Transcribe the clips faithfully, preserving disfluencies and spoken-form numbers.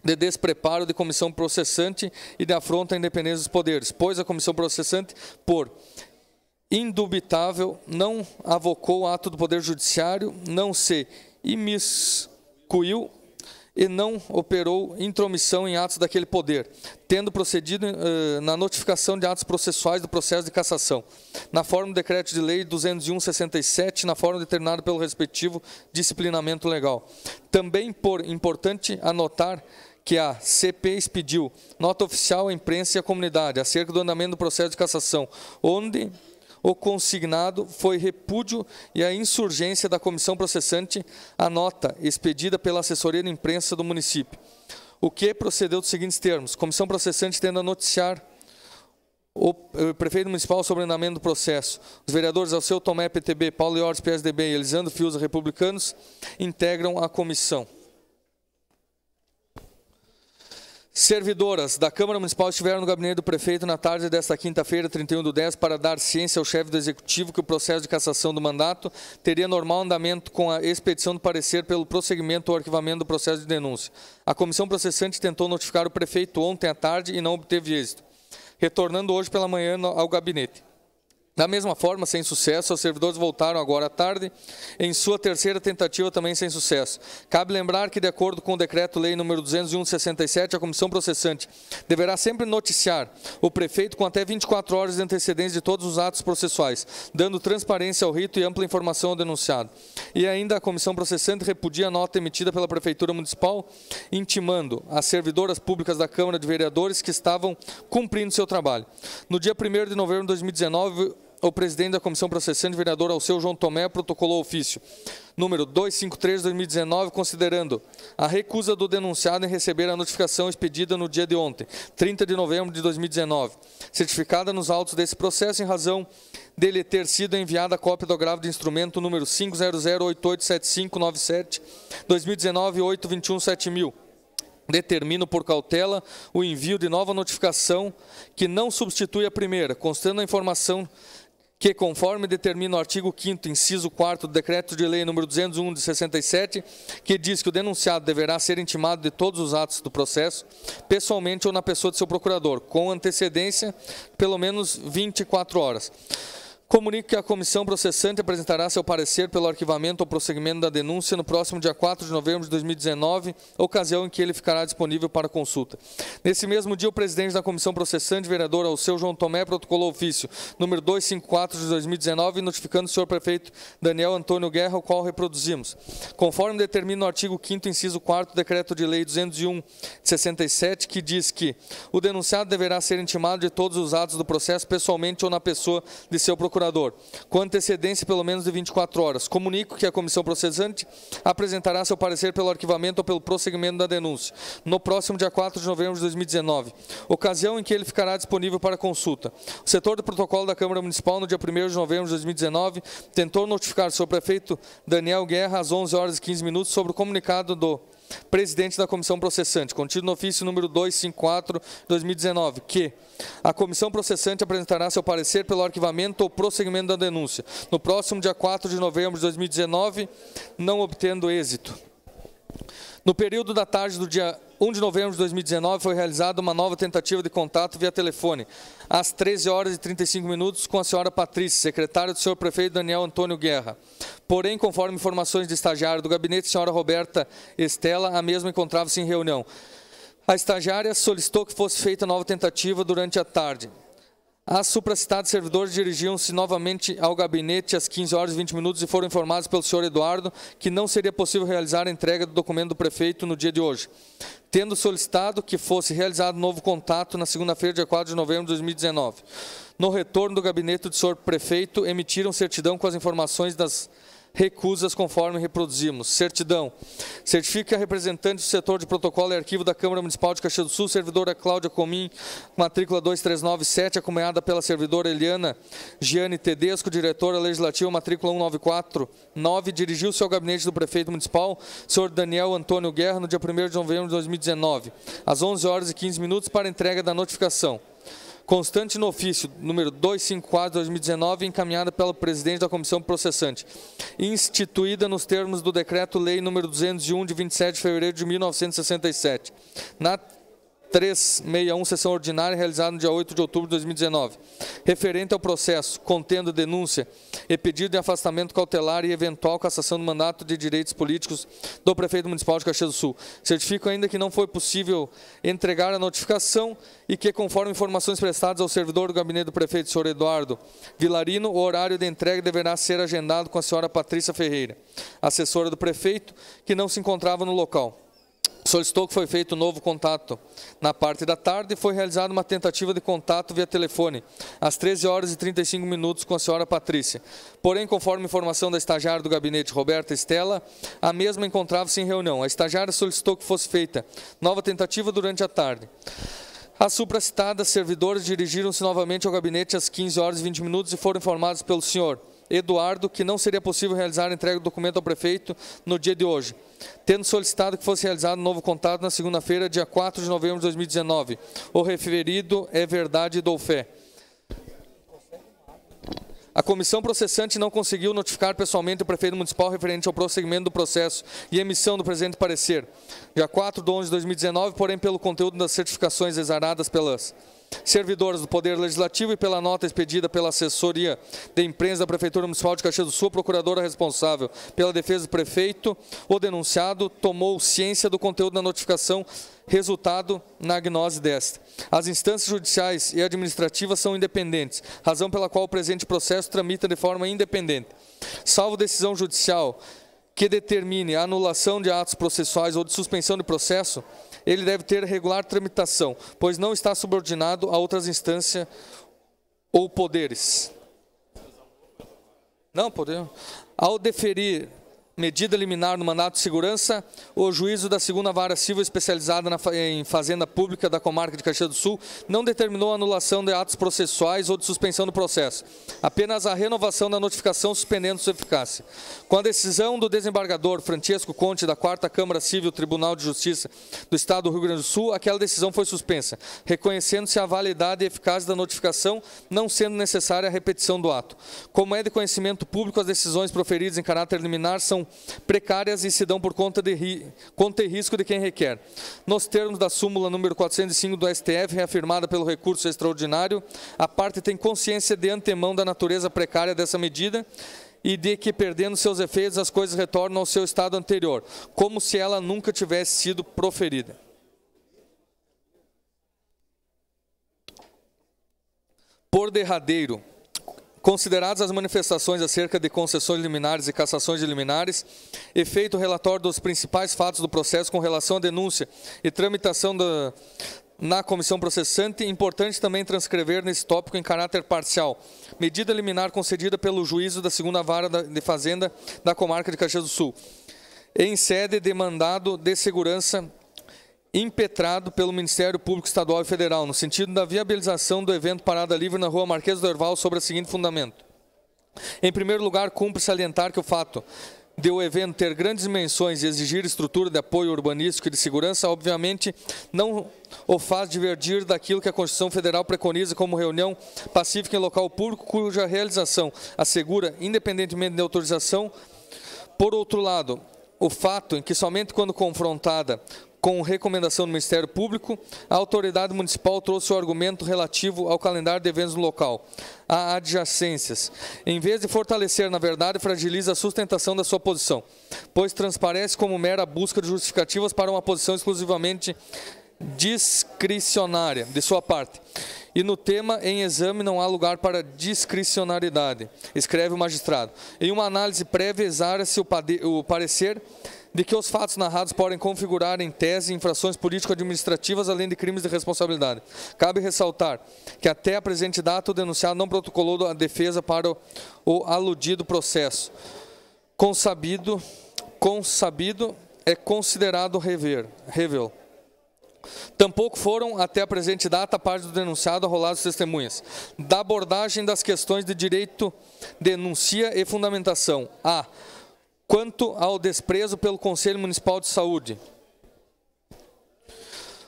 de despreparo de comissão processante e de afronta à independência dos poderes, pois a comissão processante, por indubitável, não avocou o ato do Poder Judiciário, não se imiscuiu e não operou intromissão em atos daquele poder, tendo procedido eh, na notificação de atos processuais do processo de cassação, na forma do decreto de lei duzentos e um barra sessenta e sete, na forma determinada pelo respectivo disciplinamento legal. Também por importante anotar que a C P expediu nota oficial à imprensa e à comunidade acerca do andamento do processo de cassação, onde o consignado foi repúdio e a insurgência da comissão processante à nota expedida pela assessoria de imprensa do município, o que procedeu dos seguintes termos: comissão processante tendo a noticiar o prefeito municipal sobre o andamento do processo. Os vereadores Alceu Tomé, P T B, Paulo Iores, P S D B e Elisandro Fiuza, Republicanos, integram a comissão. Servidoras da Câmara Municipal estiveram no gabinete do prefeito na tarde desta quinta-feira, trinta e um do dez, para dar ciência ao chefe do Executivo que o processo de cassação do mandato teria normal andamento com a expedição do parecer pelo prosseguimento ou arquivamento do processo de denúncia. A comissão processante tentou notificar o prefeito ontem à tarde e não obteve êxito, retornando hoje pela manhã ao gabinete. Da mesma forma, sem sucesso, os servidores voltaram agora à tarde, em sua terceira tentativa também sem sucesso. Cabe lembrar que, de acordo com o Decreto-Lei número duzentos e um barra sessenta e sete, a comissão processante deverá sempre noticiar o prefeito com até vinte e quatro horas de antecedência de todos os atos processuais, dando transparência ao rito e ampla informação ao denunciado. E ainda a comissão processante repudia a nota emitida pela Prefeitura Municipal, intimando as servidoras públicas da Câmara de Vereadores que estavam cumprindo seu trabalho. No dia primeiro de novembro de dois mil e dezenove, o presidente da comissão processante, vereador Alceu João Tomé, protocolou ofício número duzentos e cinquenta e três de dois mil e dezenove, considerando a recusa do denunciado em receber a notificação expedida no dia de ontem, trinta de novembro de dois mil e dezenove, certificada nos autos desse processo em razão dele ter sido enviada a cópia do agravo de instrumento número cinco zero zero oito oito sete cinco nove sete dois mil e dezenove oito vinte e um sete mil. Determino por cautela o envio de nova notificação que não substitui a primeira, constando a informação que, conforme determina o artigo quinto, inciso quarto do Decreto de Lei número duzentos e um de sessenta e sete, que diz que o denunciado deverá ser intimado de todos os atos do processo, pessoalmente ou na pessoa de seu procurador, com antecedência pelo menos vinte e quatro horas. Comunico que a comissão processante apresentará seu parecer pelo arquivamento ou prosseguimento da denúncia no próximo dia quatro de novembro de dois mil e dezenove, ocasião em que ele ficará disponível para consulta. Nesse mesmo dia, o presidente da comissão processante, vereador Alceu João Tomé, protocolou ofício número duzentos e cinquenta e quatro de dois mil e dezenove, notificando o senhor prefeito Daniel Antônio Guerra, o qual reproduzimos. Conforme determina o artigo quinto, inciso quarto do Decreto de Lei duzentos e um de sessenta e sete, que diz que o denunciado deverá ser intimado de todos os atos do processo pessoalmente ou na pessoa de seu procurador, com antecedência pelo menos de vinte e quatro horas. Comunico que a comissão processante apresentará seu parecer pelo arquivamento ou pelo prosseguimento da denúncia no próximo dia quatro de novembro de dois mil e dezenove, ocasião em que ele ficará disponível para consulta. O setor do protocolo da Câmara Municipal, no dia primeiro de novembro de dois mil e dezenove, tentou notificar o senhor prefeito Daniel Guerra às onze horas e quinze minutos sobre o comunicado do presidente da comissão processante, contido no ofício número duzentos e cinquenta e quatro de dois mil e dezenove, que a comissão processante apresentará seu parecer pelo arquivamento ou prosseguimento da denúncia no próximo dia quatro de novembro de dois mil e dezenove, não obtendo êxito. No período da tarde do dia um de novembro de dois mil e dezenove, foi realizada uma nova tentativa de contato via telefone, às treze horas e trinta e cinco minutos, com a senhora Patrícia, secretária do senhor prefeito Daniel Antônio Guerra. Porém, conforme informações de estagiário do gabinete, senhora Roberta Estela, a mesma encontrava-se em reunião. A estagiária solicitou que fosse feita nova tentativa durante a tarde. As supracitados servidores dirigiam-se novamente ao gabinete às quinze horas e vinte minutos e foram informados pelo senhor Eduardo que não seria possível realizar a entrega do documento do prefeito no dia de hoje, tendo solicitado que fosse realizado novo contato na segunda-feira, dia quatro de novembro de dois mil e dezenove. No retorno do gabinete do senhor prefeito, emitiram certidão com as informações das recusas conforme reproduzimos. Certidão. Certifica que a representante do setor de protocolo e arquivo da Câmara Municipal de Caxias do Sul, servidora Cláudia Comim, matrícula dois três nove sete, acompanhada pela servidora Eliana Giane Tedesco, diretora legislativa, matrícula um nove quatro nove, dirigiu-se ao gabinete do prefeito municipal, senhor Daniel Antônio Guerra, no dia primeiro de novembro de dois mil e dezenove, às onze horas e quinze minutos, para entrega da notificação. constante no ofício número duzentos e cinquenta e quatro de dois mil e dezenove, encaminhada pelo presidente da comissão processante, instituída nos termos do Decreto-Lei número duzentos e um, de vinte e sete de fevereiro de mil novecentos e sessenta e sete, na trezentos e sessenta e um, sessão ordinária, realizada no dia oito de outubro de dois mil e dezenove, referente ao processo, contendo denúncia e pedido de afastamento cautelar e eventual cassação do mandato de direitos políticos do prefeito municipal de Caxias do Sul. Certifico ainda que não foi possível entregar a notificação e que, conforme informações prestadas ao servidor do gabinete do prefeito, senhor Eduardo Vilarino, o horário de entrega deverá ser agendado com a senhora Patrícia Ferreira, assessora do prefeito, que não se encontrava no local. Solicitou que foi feito um novo contato na parte da tarde e foi realizada uma tentativa de contato via telefone, às treze horas e trinta e cinco minutos, com a senhora Patrícia. Porém, conforme informação da estagiária do gabinete, Roberta Estela, a mesma encontrava-se em reunião. A estagiária solicitou que fosse feita nova tentativa durante a tarde. As supracitadas servidoras dirigiram-se novamente ao gabinete às quinze horas e vinte minutos e foram informadas pelo senhor Eduardo que não seria possível realizar a entrega do documento ao prefeito no dia de hoje, tendo solicitado que fosse realizado um novo contato na segunda-feira, dia quatro de novembro de dois mil e dezenove. O referido é verdade e dou fé. A comissão processante não conseguiu notificar pessoalmente o prefeito municipal referente ao prosseguimento do processo e emissão do presente parecer, dia quatro de onze de dois mil e dezenove, porém, pelo conteúdo das certificações exaradas pelas servidoras do Poder Legislativo e pela nota expedida pela assessoria de imprensa da Prefeitura Municipal de Caxias do Sul, a procuradora responsável pela defesa do prefeito, o denunciado tomou ciência do conteúdo da notificação, resultado na gnose desta. As instâncias judiciais e administrativas são independentes, razão pela qual o presente processo tramita de forma independente. Salvo decisão judicial que determine a anulação de atos processuais ou de suspensão de processo, ele deve ter regular tramitação, pois não está subordinado a outras instâncias ou poderes. Não, poder. Ao deferir medida liminar no mandato de segurança, o juízo da segunda vara civil especializada na, em fazenda pública da comarca de Caxias do Sul não determinou a anulação de atos processuais ou de suspensão do processo, apenas a renovação da notificação suspendendo sua eficácia. Com a decisão do desembargador Francisco Conte da quarta Câmara Civil Tribunal de Justiça do Estado do Rio Grande do Sul, aquela decisão foi suspensa, reconhecendo-se a validade e eficácia da notificação, não sendo necessária a repetição do ato. Como é de conhecimento público, as decisões proferidas em caráter liminar são precárias e se dão por conta, de ri, conta e risco de quem requer. Nos termos da súmula número quatrocentos e cinco do S T F, reafirmada pelo recurso extraordinário, a parte tem consciência de antemão da natureza precária dessa medida e de que, perdendo seus efeitos, as coisas retornam ao seu estado anterior, como se ela nunca tivesse sido proferida. Por derradeiro, consideradas as manifestações acerca de concessões liminares e cassações de liminares, efeito o relatório dos principais fatos do processo com relação à denúncia e tramitação da, na comissão processante, importante também transcrever nesse tópico em caráter parcial, medida liminar concedida pelo juízo da segunda vara de fazenda da comarca de Caxias do Sul, em sede de mandado de segurança impetrado pelo Ministério Público Estadual e Federal, no sentido da viabilização do evento Parada Livre na rua Marquês do Herval, sobre o seguinte fundamento. Em primeiro lugar, cumpre salientar que o fato de o evento ter grandes dimensões e exigir estrutura de apoio urbanístico e de segurança, obviamente, não o faz divergir daquilo que a Constituição Federal preconiza como reunião pacífica em local público, cuja realização assegura, independentemente de autorização. Por outro lado, o fato em que somente quando confrontada com recomendação do Ministério Público, a autoridade municipal trouxe o argumento relativo ao calendário de eventos no local, a adjacências, em vez de fortalecer, na verdade, fragiliza a sustentação da sua posição, pois transparece como mera busca de justificativas para uma posição exclusivamente discricionária de sua parte. E no tema em exame não há lugar para discricionariedade, escreve o magistrado. Em uma análise prévia, exara-se o, o parecer de que os fatos narrados podem configurar em tese infrações político-administrativas, além de crimes de responsabilidade. Cabe ressaltar que até a presente data o denunciado não protocolou a defesa para o, o aludido processo. Consabido, consabido é considerado rever, revel. Tampouco foram, até a presente data, a parte do denunciado arroladas testemunhas. Da abordagem das questões de direito, denúncia e fundamentação. A. Quanto ao desprezo pelo Conselho Municipal de Saúde,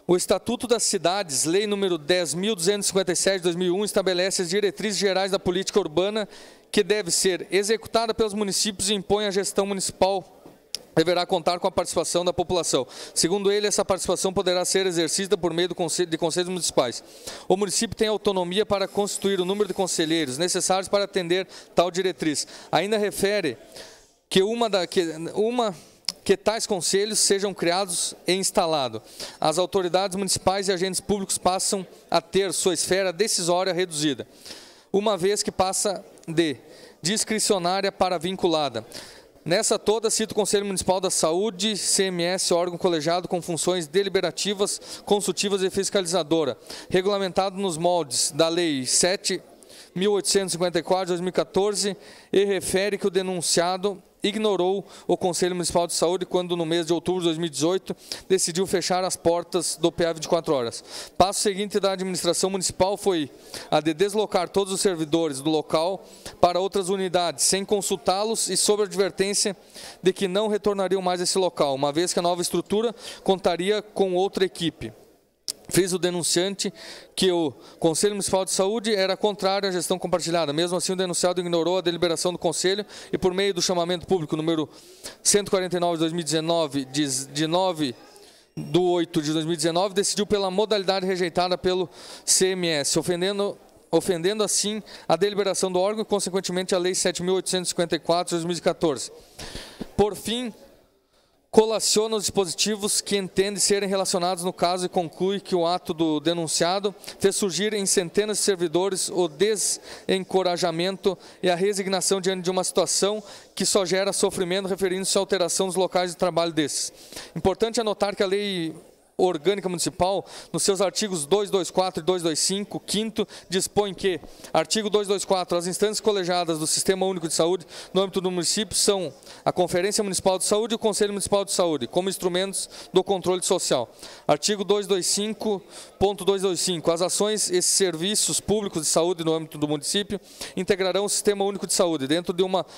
O Estatuto das Cidades, Lei número dez mil duzentos e cinquenta e sete de dois mil e um, estabelece as diretrizes gerais da política urbana que deve ser executada pelos municípios e impõe a gestão municipal deverá contar com a participação da população. Segundo ele, essa participação poderá ser exercida por meio do conselho, de conselhos municipais. O município tem autonomia para constituir o número de conselheiros necessários para atender tal diretriz. Ainda refere que uma, da, que, uma que tais conselhos sejam criados e instalados. As autoridades municipais e agentes públicos passam a ter sua esfera decisória reduzida, uma vez que passa de discricionária para vinculada. Nessa toda, cito o Conselho Municipal da Saúde, C M S, órgão colegiado com funções deliberativas, consultivas e fiscalizadora, regulamentado nos moldes da Lei sete mil oitocentos e cinquenta e quatro de dois mil e quatorze, e refere que o denunciado ignorou o Conselho Municipal de Saúde quando, no mês de outubro de dois mil e dezoito, decidiu fechar as portas do P A vinte e quatro horas. Passo seguinte da administração municipal foi a de deslocar todos os servidores do local para outras unidades, sem consultá-los e sob a advertência de que não retornariam mais a esse local, uma vez que a nova estrutura contaria com outra equipe. Fez o denunciante que o Conselho Municipal de Saúde era contrário à gestão compartilhada. Mesmo assim, o denunciado ignorou a deliberação do Conselho e, por meio do chamamento público número cento e quarenta e nove de dois mil e dezenove, de, de nove de oito de dois mil e dezenove, decidiu pela modalidade rejeitada pelo C M S, ofendendo, ofendendo assim a deliberação do órgão e, consequentemente, a Lei sete mil oitocentos e cinquenta e quatro de dois mil e quatorze. Por fim, colaciona os dispositivos que entende serem relacionados no caso e conclui que o ato do denunciado fez surgir em centenas de servidores o desencorajamento e a resignação diante de uma situação que só gera sofrimento, referindo-se à alteração dos locais de trabalho desses. Importante anotar que a Lei Orgânica Municipal, nos seus artigos duzentos e vinte e quatro e duzentos e vinte e cinco, quinto, dispõe que, artigo duzentos e vinte e quatro, as instâncias colegiadas do Sistema Único de Saúde no âmbito do município são a Conferência Municipal de Saúde e o Conselho Municipal de Saúde, como instrumentos do controle social. Artigo duzentos e vinte e cinco ponto duzentos e vinte e cinco, as ações e serviços públicos de saúde no âmbito do município integrarão o Sistema Único de Saúde, dentro de uma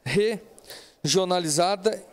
regionalizada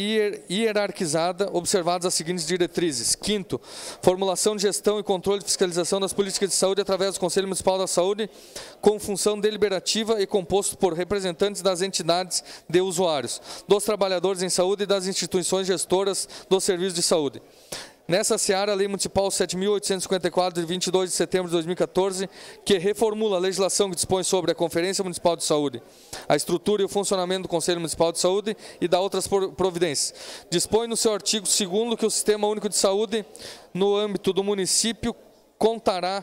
e hierarquizada, observadas as seguintes diretrizes. Quinto, formulação de gestão e controle de fiscalização das políticas de saúde através do Conselho Municipal da Saúde, com função deliberativa e composto por representantes das entidades de usuários, dos trabalhadores em saúde e das instituições gestoras dos serviços de saúde. Nessa seara, a Lei Municipal sete mil oitocentos e cinquenta e quatro, de vinte e dois de setembro de dois mil e quatorze, que reformula a legislação que dispõe sobre a Conferência Municipal de Saúde, a estrutura e o funcionamento do Conselho Municipal de Saúde e dá outras providências. Dispõe no seu artigo segundo que o Sistema Único de Saúde, no âmbito do município, contará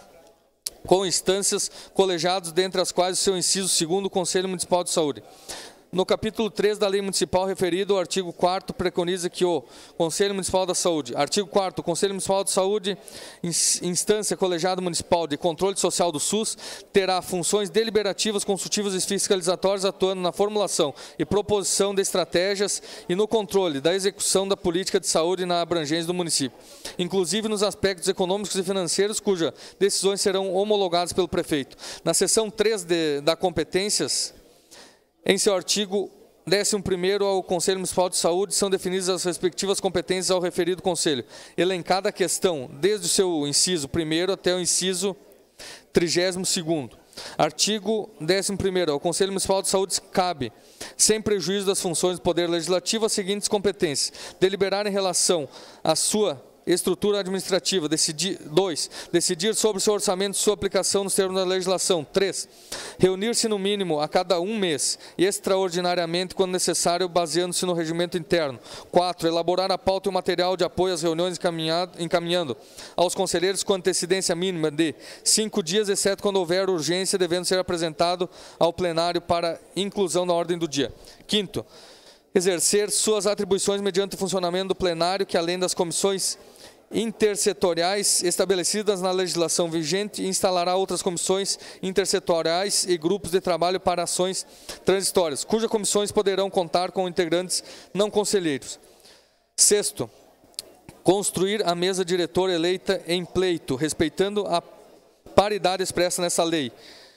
com instâncias colegiadas, dentre as quais o seu inciso segundo, o Conselho Municipal de Saúde. No capítulo três da Lei Municipal referido, o artigo quarto preconiza que o Conselho Municipal da Saúde, artigo quarto, o Conselho Municipal de Saúde, instância colegiada municipal de controle social do SUS, terá funções deliberativas, consultivas e fiscalizatórias, atuando na formulação e proposição de estratégias e no controle da execução da política de saúde na abrangência do município, inclusive nos aspectos econômicos e financeiros, cujas decisões serão homologadas pelo prefeito. Na seção três de, da competências, em seu artigo décimo primeiro, ao Conselho Municipal de Saúde são definidas as respectivas competências ao referido Conselho, elencada a questão desde o seu inciso primeiro até o inciso trigésimo segundo. Artigo décimo primeiro, ao Conselho Municipal de Saúde cabe, sem prejuízo das funções do Poder Legislativo, as seguintes competências: deliberar em relação à sua estrutura administrativa. Decidir, dois. Decidir sobre o seu orçamento e sua aplicação nos termos da legislação. três. Reunir-se no mínimo a cada um mês e extraordinariamente, quando necessário, baseando-se no regimento interno. quatro. Elaborar a pauta e o material de apoio às reuniões encaminhando aos conselheiros com antecedência mínima de cinco dias, exceto quando houver urgência, devendo ser apresentado ao plenário para inclusão na ordem do dia. quinto. Exercer suas atribuições mediante o funcionamento do plenário, que, além das comissões intersetoriais estabelecidas na legislação vigente, instalará outras comissões intersetoriais e grupos de trabalho para ações transitórias, cujas comissões poderão contar com integrantes não conselheiros. Sexto, construir a mesa diretora eleita em pleito, respeitando a paridade expressa nessa lei.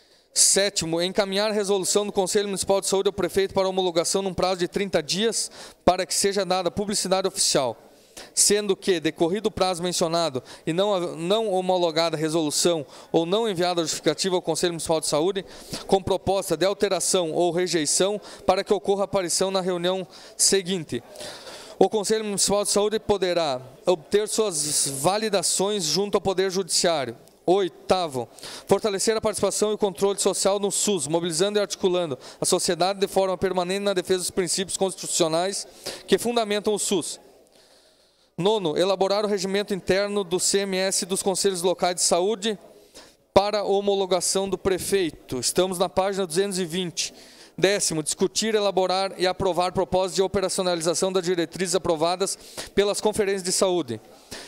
Sétimo, encaminhar resolução do Conselho Municipal de Saúde ao prefeito para homologação num prazo de trinta dias, para que seja dada publicidade oficial. sendo que, decorrido o prazo mencionado e não, não homologada a resolução ou não enviada a justificativa ao Conselho Municipal de Saúde, com proposta de alteração ou rejeição, para que ocorra a aparição na reunião seguinte. O Conselho Municipal de Saúde poderá obter suas validações junto ao Poder Judiciário. Oitavo, fortalecer a participação e o controle social no SUS, mobilizando e articulando a sociedade de forma permanente na defesa dos princípios constitucionais que fundamentam o SUS. Nono, elaborar o regimento interno do C M S e dos Conselhos Locais de Saúde para homologação do prefeito. Estamos na página duzentos e vinte. Décimo, discutir, elaborar e aprovar propostas de operacionalização das diretrizes aprovadas pelas conferências de saúde.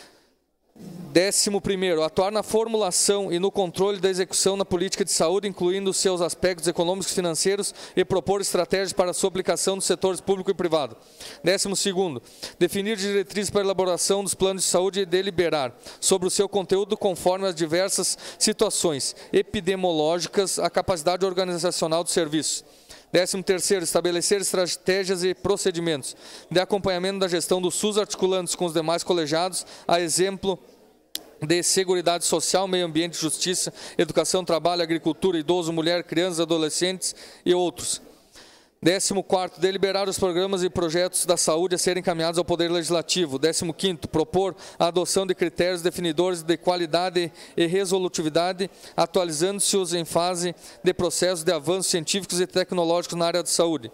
Décimo primeiro, atuar na formulação e no controle da execução na política de saúde, incluindo seus aspectos econômicos e financeiros, e propor estratégias para a sua aplicação nos setores público e privado. Décimo segundo, definir diretrizes para a elaboração dos planos de saúde e deliberar sobre o seu conteúdo conforme as diversas situações epidemiológicas, a capacidade organizacional do serviço. Décimo terceiro, estabelecer estratégias e procedimentos de acompanhamento da gestão do SUS, articulando-se com os demais colegiados, a exemplo de Seguridade Social, Meio Ambiente, Justiça, Educação, Trabalho, Agricultura, Idoso, Mulher, Crianças, Adolescentes e outros. Décimo quarto, deliberar os programas e projetos da saúde a serem encaminhados ao Poder Legislativo. Décimo quinto, propor a adoção de critérios definidores de qualidade e resolutividade, atualizando-se-os em fase de processos de avanços científicos e tecnológicos na área de saúde.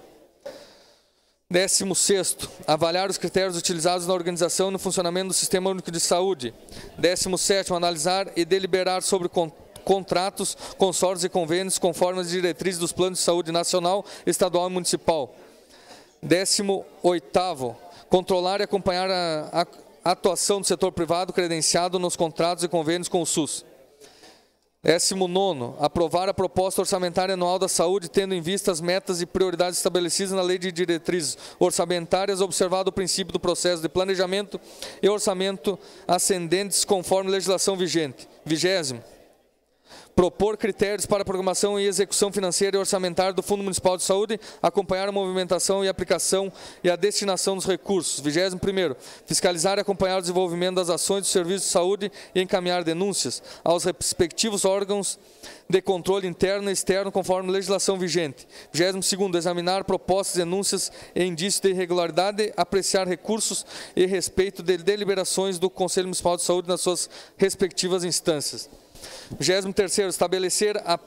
Décimo sexto, avaliar os critérios utilizados na organização e no funcionamento do Sistema Único de Saúde. Décimo sétimo, analisar e deliberar sobre contratos, consórcios e convênios conforme as diretrizes dos planos de saúde nacional, estadual e municipal. Décimo oitavo, controlar e acompanhar a, a atuação do setor privado credenciado nos contratos e convênios com o SUS. Décimo nono, aprovar a proposta orçamentária anual da saúde, tendo em vista as metas e prioridades estabelecidas na Lei de Diretrizes Orçamentárias, observado o princípio do processo de planejamento e orçamento ascendentes conforme legislação vigente. Vigésimo, propor critérios para a programação e execução financeira e orçamentária do Fundo Municipal de Saúde, acompanhar a movimentação e aplicação e a destinação dos recursos. Vigésimo primeiro, fiscalizar e acompanhar o desenvolvimento das ações do serviço de saúde e encaminhar denúncias aos respectivos órgãos de controle interno e externo conforme legislação vigente. Vigésimo segundo, examinar propostas, denúncias e indícios de irregularidade, apreciar recursos e respeito de deliberações do Conselho Municipal de Saúde nas suas respectivas instâncias. Vigésimo terceiro, estabelecer a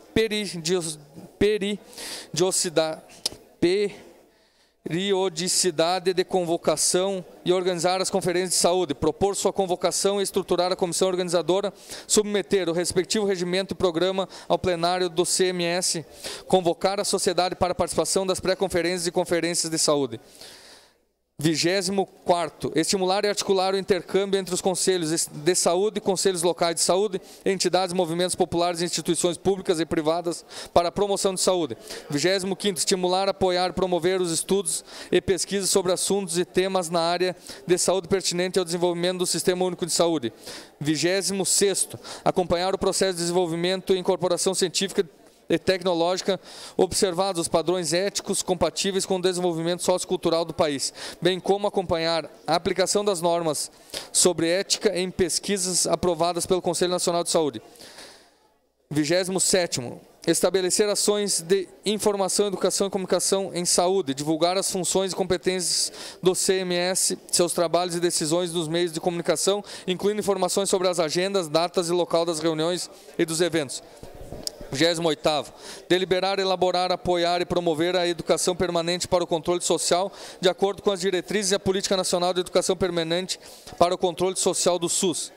periodicidade, periodicidade de convocação e organizar as conferências de saúde, propor sua convocação e estruturar a comissão organizadora, submeter o respectivo regimento e programa ao plenário do C M S, convocar a sociedade para a participação das pré-conferências e conferências de saúde. Vigésimo quarto, estimular e articular o intercâmbio entre os conselhos de saúde, conselhos locais de saúde, entidades, movimentos populares e instituições públicas e privadas para a promoção de saúde. Vigésimo quinto, estimular, apoiar e promover os estudos e pesquisas sobre assuntos e temas na área de saúde pertinente ao desenvolvimento do Sistema Único de Saúde. Vigésimo sexto, acompanhar o processo de desenvolvimento e incorporação científica e tecnológica, observados os padrões éticos compatíveis com o desenvolvimento sociocultural do país, bem como acompanhar a aplicação das normas sobre ética em pesquisas aprovadas pelo Conselho Nacional de Saúde. Vigésimo sétimo, estabelecer ações de informação, educação e comunicação em saúde, divulgar as funções e competências do C M S, seus trabalhos e decisões nos meios de comunicação, incluindo informações sobre as agendas, datas e local das reuniões e dos eventos. Vigésimo oitavo, deliberar, elaborar, apoiar e promover a educação permanente para o controle social, de acordo com as diretrizes e a Política Nacional de Educação Permanente para o Controle Social do SUS.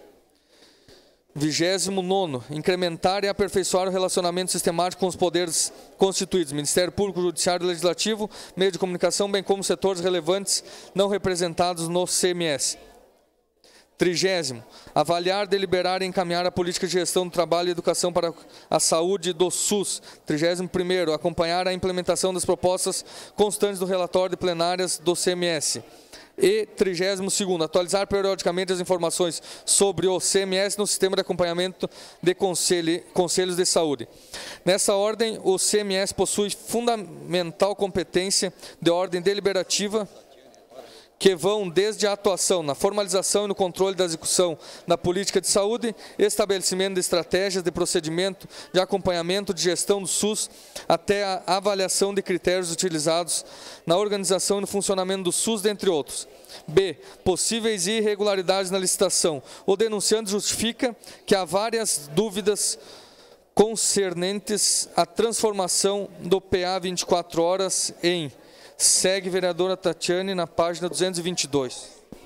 Vigésimo nono, incrementar e aperfeiçoar o relacionamento sistemático com os poderes constituídos, Ministério Público, Judiciário e Legislativo, meio de comunicação, bem como setores relevantes não representados no C M S. Trigésimo, avaliar, deliberar e encaminhar a política de gestão do trabalho e educação para a saúde do SUS. Trigésimo primeiro, acompanhar a implementação das propostas constantes do relatório de plenárias do C M S. E trigésimo segundo, atualizar periodicamente as informações sobre o C M S no sistema de acompanhamento de conselho, conselhos de saúde. Nessa ordem, o C M S possui fundamental competência de ordem deliberativa, que vão desde a atuação na formalização e no controle da execução da política de saúde, estabelecimento de estratégias de procedimento, de acompanhamento, de gestão do SUS, até a avaliação de critérios utilizados na organização e no funcionamento do SUS, dentre outros. B. Possíveis irregularidades na licitação. O denunciante justifica que há várias dúvidas concernentes à transformação do P A vinte e quatro horas em... Segue vereadora Tatiane na página duzentos e vinte e dois.